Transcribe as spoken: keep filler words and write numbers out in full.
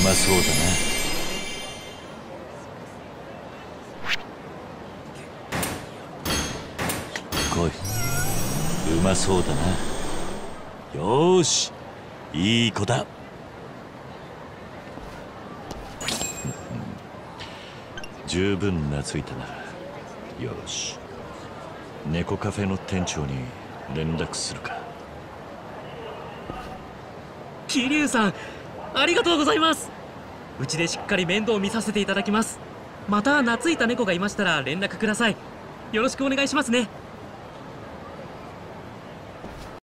まそうだな。来い。うまそうだな。よーし、いい子だ。十分懐いたな。よし、猫カフェの店長に連絡するか。 桐生さん、ありがとうございます。うちでしっかり面倒を見させていただきます。また懐いた猫がいましたら連絡ください。よろしくお願いしますね。